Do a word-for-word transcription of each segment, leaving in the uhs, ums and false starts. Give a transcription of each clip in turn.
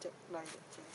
chậm này.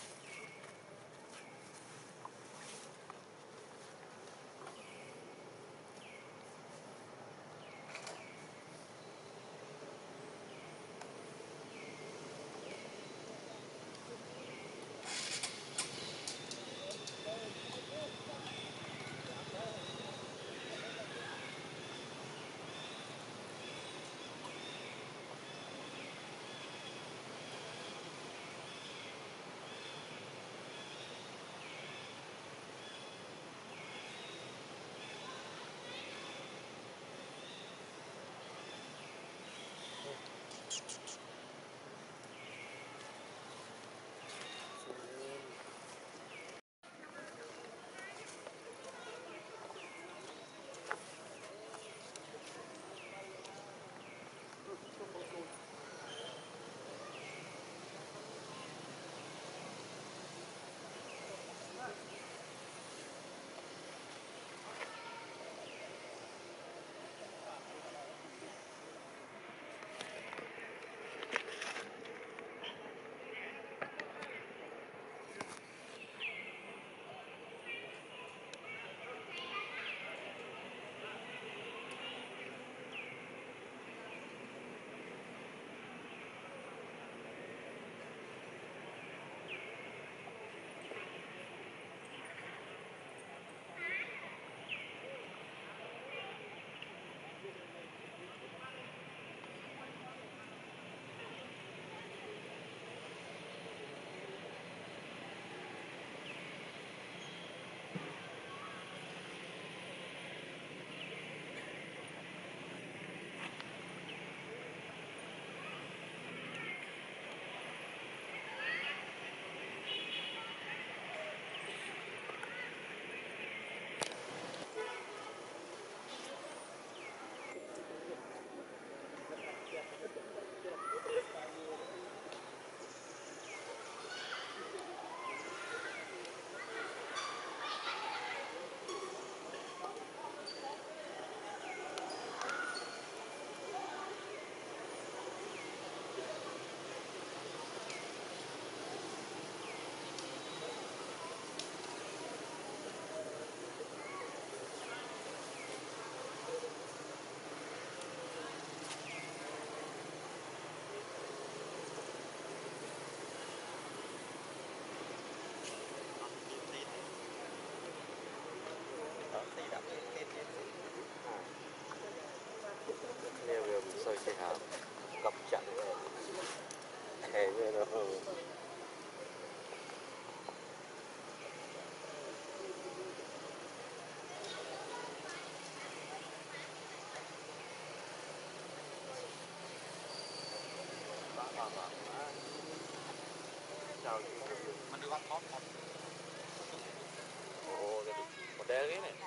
Nêu gồm soi xe hào cặp chặn hè như nó chào mình đi bắt món không? Ồ, một đeo cái này.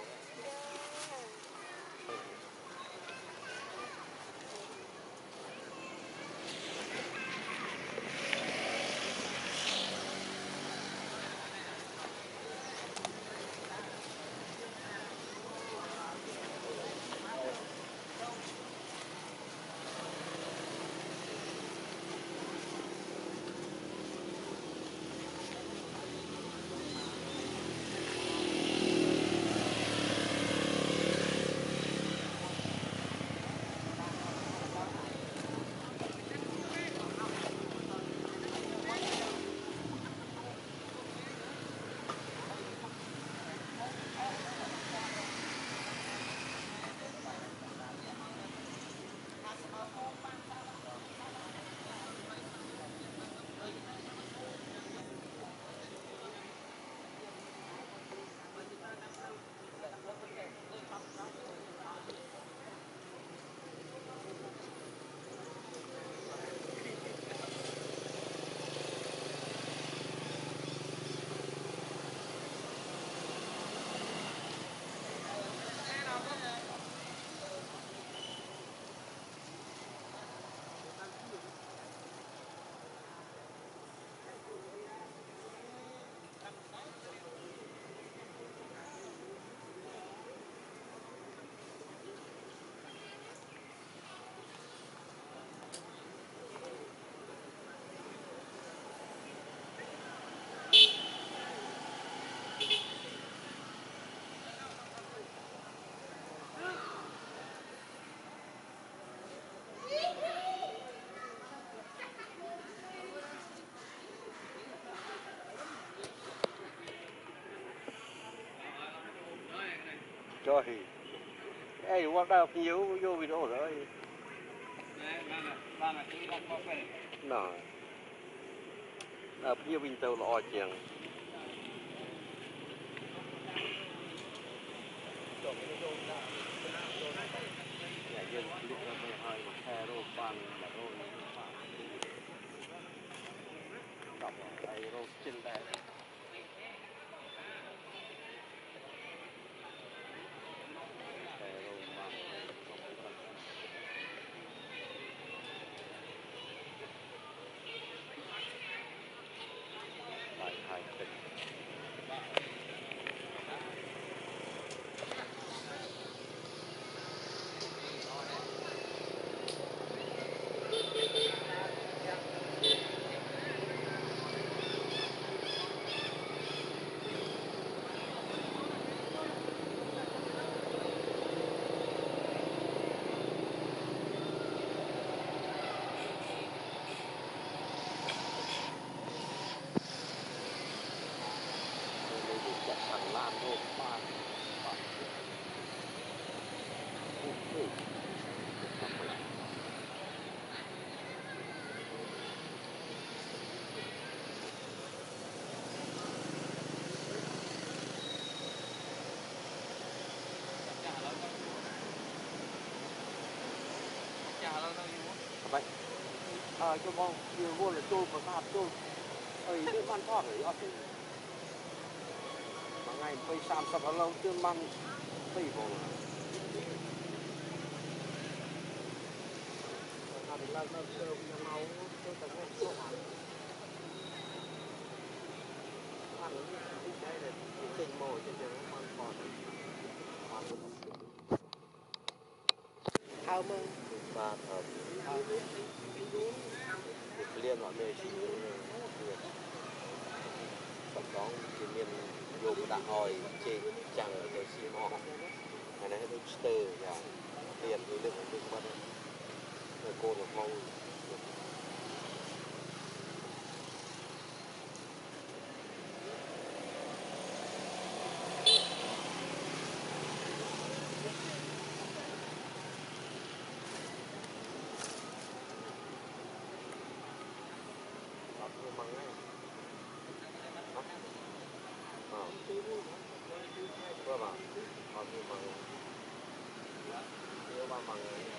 Trời. Ê, qua đâu nhiều vô video rồi. Nè. Nè, nhiều bình tàu lọ chèn. Nhà dân lúc nó mới hơi mà xe rô bàn là rô như thế nào. Đọc ở đây rô trên đây. Vậy. À, cho bông, nhiều buôn là trôi và sạp trôi. Ơi, cái ban thoát rồi, ở trên. Mà ngày bây xàm sạp lâu, tương ban bây vô. Mà thì lần lần sơ bây máu, tôi chẳng có số hẳn. Ăn những cái này, những tình mồi trên trường nó ăn còn. Thao mơ. Ba thao. Liên mọi người chỉ sắp đó thì miền dùng đã hỏi trên chẳng ở cái xì mò này này nó stơ và liền với lượng của mình bắt rồi cô được mong Hãy subscribe cho kênh Ghiền Mì Gõ để không bỏ lỡ những video hấp dẫn.